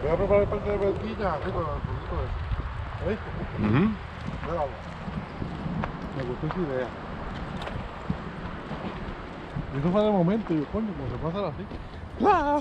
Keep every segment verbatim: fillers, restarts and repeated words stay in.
Voy a preparar el parte de verdilla aquí con el poquito de eso. ¿Oíste? Uh-huh. Míralo. Me gustó esa idea. Y eso fue de momento, y yo, coño, como se pasa así. ¡Claro!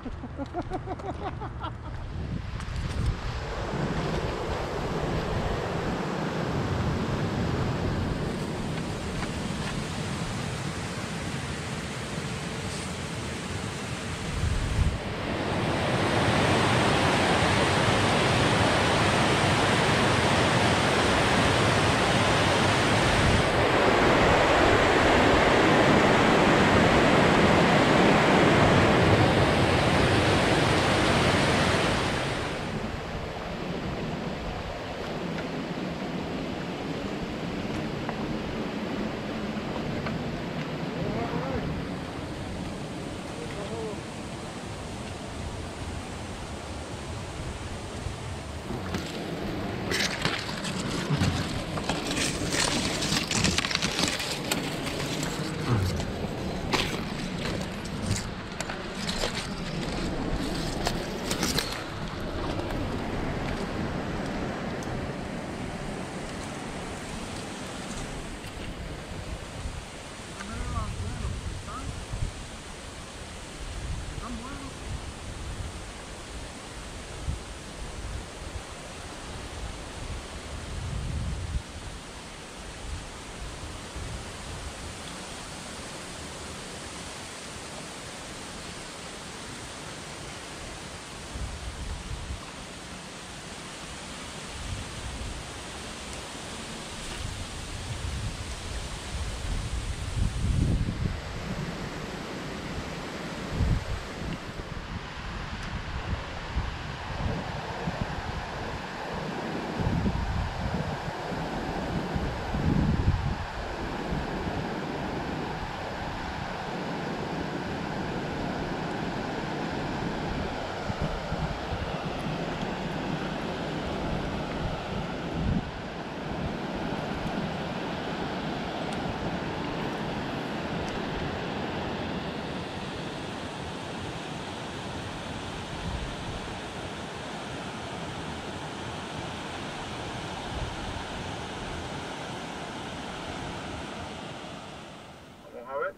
Vamos a ver.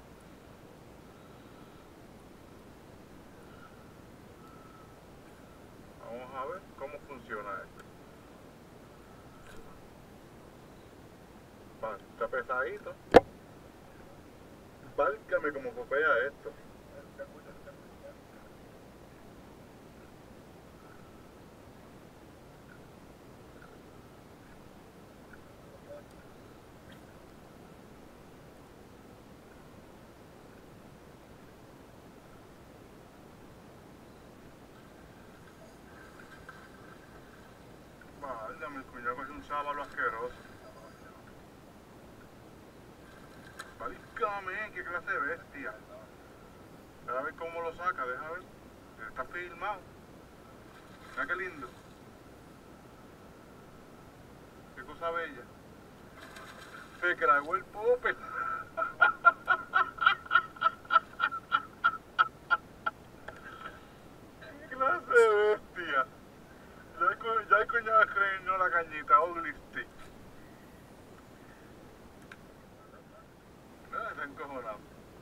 Vamos a ver cómo funciona esto. Va, está pesadito. Válgame como copea esto. Válgame, el cuñado es un sábalo asqueroso. Válgame, qué clase de bestia. A ver cómo lo saca, deja ver. Está filmado. Mira qué lindo. Qué cosa bella. Se clavó el popper. Qué clase de bestia. Ya el, cu- ya el cuñado escribió la cañita, ugly stick. Mira, está encojonado.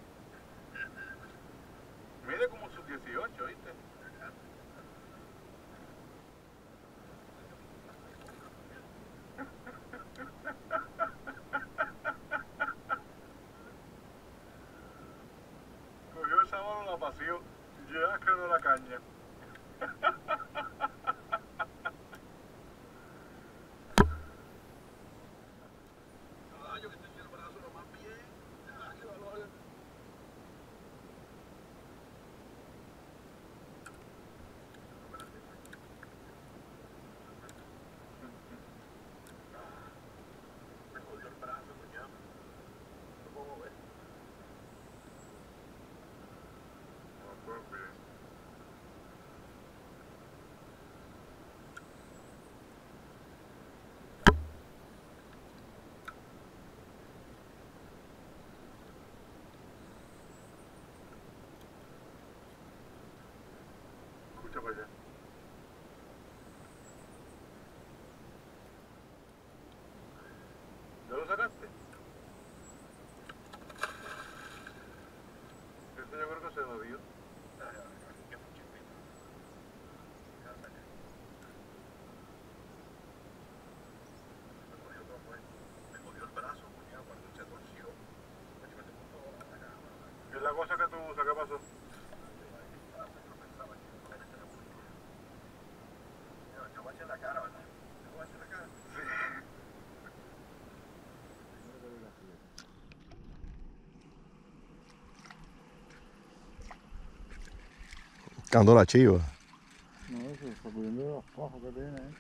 Mide como sus dieciocho, ¿viste? Cogió el sábado, la paseó. Ya quedó la caña. Escucha para allá. cosa, ¿qué pasó? Buscando la chiva. No, eso, sacudiendo los pajos que tiene ahí.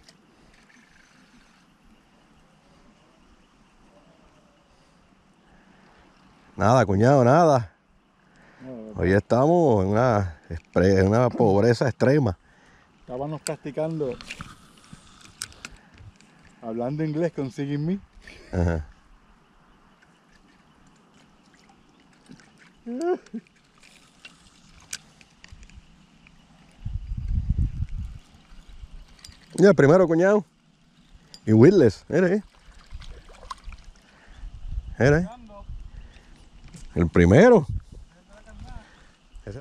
Nada, cuñado, nada. No, Hoy estamos en una, expre- en una pobreza extrema. estábamos practicando hablando inglés con Siggy Me. Ajá. Ya, el primero, cuñado. Y Willis, mira ahí. Mira ahí. El primero. Ese.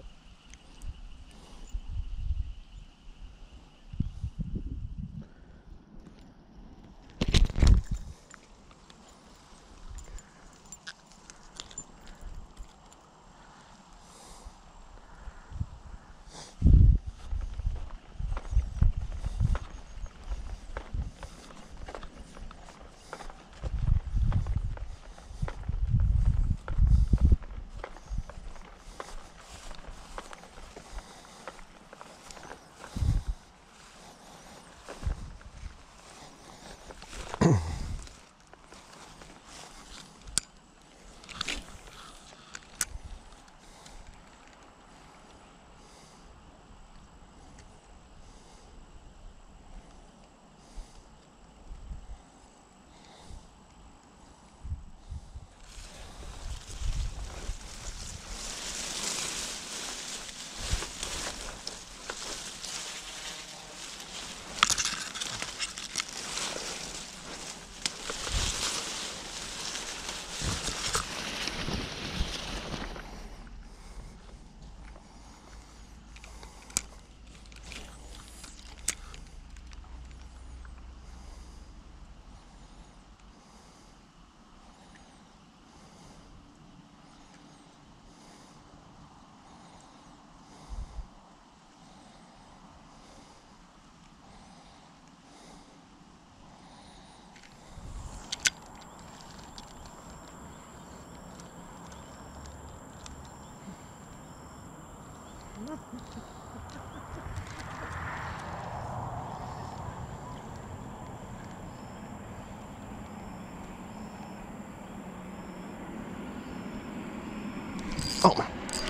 Toma.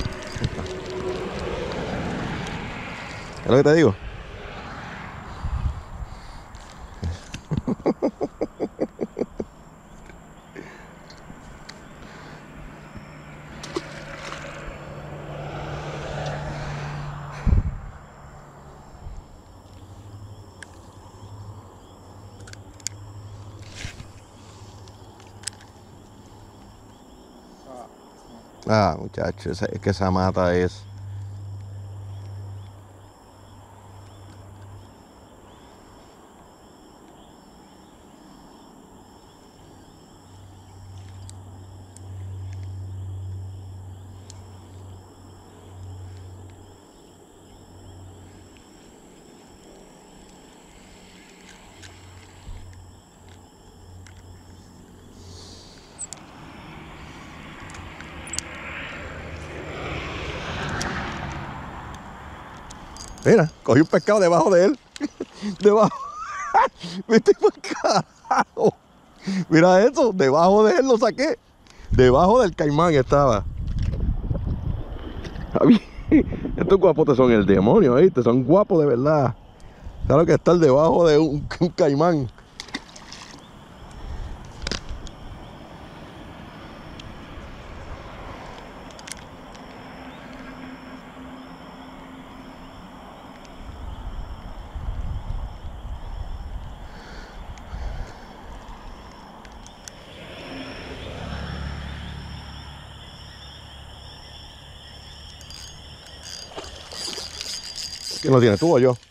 ¿Es lo que te digo? Ah, muchacho, esa- es que esa mata es. Mira, cogí un pescado debajo de él. Debajo. ¿Viste por carajo? Mira eso, debajo de él lo saqué. Debajo del caimán estaba. Javi, estos guapotes son el demonio, ¿viste? Son guapos de verdad. Claro que estar debajo de un, un caimán. ¿Quién lo tiene, tú o yo?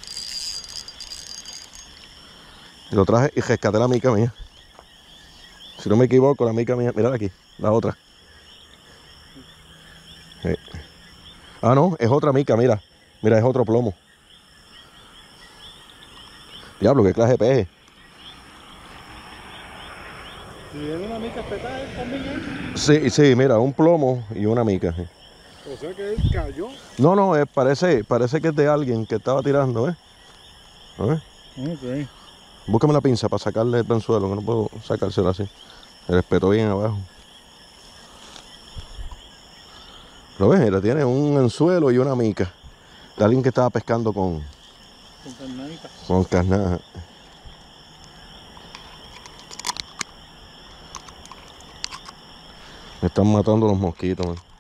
Lo traje y rescaté la mica mía. Si no me equivoco, la mica mía, mira aquí, la otra. Sí. Ah, no, es otra mica, mira. Mira, es otro plomo. Diablo, qué clase de peje. ¿Y es una mica petada también ahí? Sí, sí, mira, un plomo y una mica. Sí. O sea que él cayó. No, no, es, parece, parece que es de alguien que estaba tirando, ¿eh? A ver. Ok. Búscame la pinza para sacarle el anzuelo, que no puedo sacárselo así. El espetó bien abajo. ¿Lo ves? Mira, tiene un anzuelo y una mica. De alguien que estaba pescando con, Con carnadita. con carnada. Me están matando los mosquitos, man.